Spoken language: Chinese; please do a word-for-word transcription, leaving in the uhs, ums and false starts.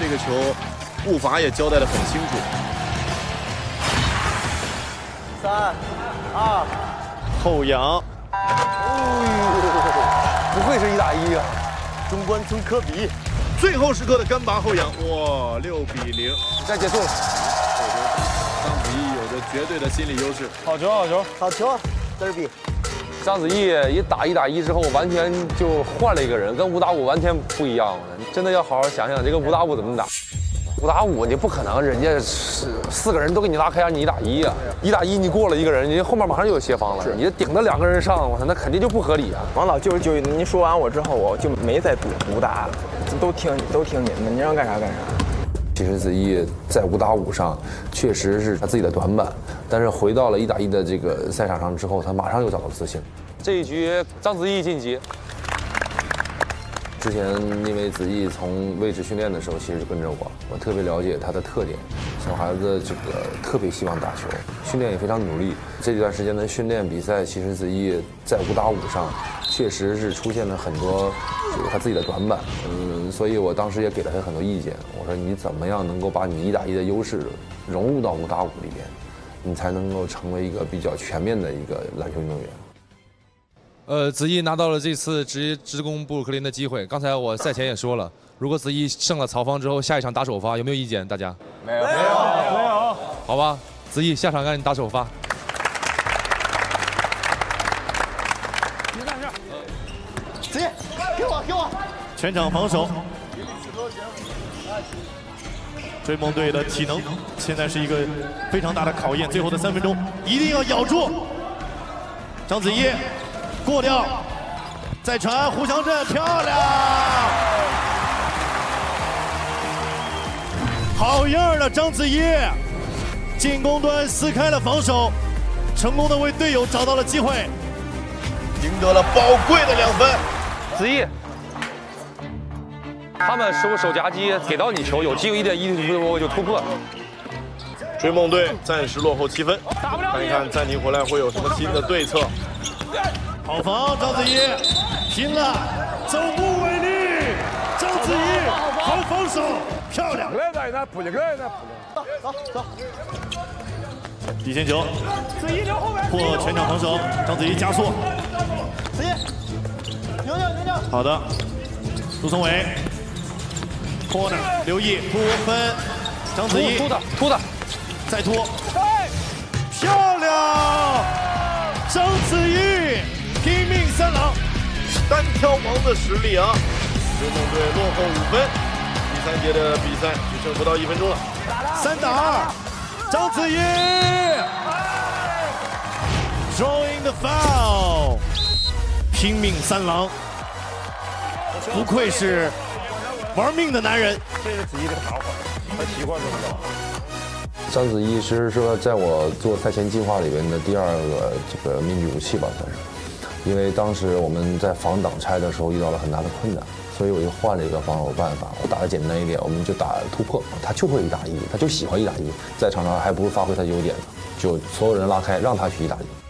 这个球步伐也交代得很清楚。 三、二， 后仰。 不愧是一打一啊！中关村科比， 最后时刻的干拔后仰，哇，六比零， 该结束了。 章子怡有着绝对的心理优势。 好球，好球，好球，德比。 章子怡一打一打一之后，完全就换了一个人，跟五打五完全不一样了。真的要好好想想这个五打五怎么打。五打五你不可能，人家四四个人都给你拉开，让你一打一啊！一打一你过了一个人，人家后面马上就有协防了，你顶着两个人上，我操，那肯定就不合理啊！ 王导就就您说完我之后，我就没再赌武打了，都听都听您的，您让干啥干啥。 其实子怡在五打五上确实是他自己的短板，但是回到了一打一的这个赛场上之后，他马上又找到自信。这一局章子怡晋级。之前因为子怡从位置训练的时候，其实跟着我，我特别了解她的特点。小孩子这个特别希望打球，训练也非常努力。这段时间的训练比赛，其实子怡在五打五上确实是出现了很多这个他自己的短板。嗯，所以我当时也给了他很多意见。我说你怎么样能够把你一打一的优势融入到五打五里边，你才能够成为一个比较全面的一个篮球运动员。 呃，子怡拿到了这次直直攻布鲁克林的机会。刚才我赛前也说了，如果子怡胜了曹芳之后，下一场打首发，有没有意见？大家？ 没有，没有，没有。 好吧，子怡下场让你打首发。 别在这儿。子怡，给我，给我。 全场防守。追梦队的体能现在是一个非常大的考验，最后的三分钟一定要咬住。章子怡。过掉，再传胡翔镇，漂亮！好样的，章子怡！进攻端撕开了防守，成功的为队友找到了机会，赢得了宝贵的两分。 子怡，他们手手夹击给到你球，有机会一点一我就突破。 追梦队暂时落后七分，看一看暂停回来会有什么新的对策。好防，章子怡拼了，走不为力。章子怡好防守，漂亮。 补一个呢，补一个。走走走。 底线球，破全场防守，章子怡加速。 子怡，牛牛牛牛。 好的，杜松伟 ，corner， 刘毅突分，章子怡突的突的， 再突，漂亮，章子怡。拼命三郎，单挑王的实力啊！追梦队落后五分，第三节的比赛只剩不到一分钟了。三打二，章子怡 ，drawing the foul， 拼命三郎，不愧是玩命的男人。 这是子怡这个打法，他习惯这么打。 章子怡是说，在我做赛前计划里边的第二个这个秘密武器吧，算是。因为当时我们在防挡拆的时候遇到了很大的困难，所以我就换了一个防守办法，我打得简单一点，我们就打突破。他就会一打一，他就喜欢一打一，在场上还不如发挥他的优点呢，就所有人拉开，让他去一打一。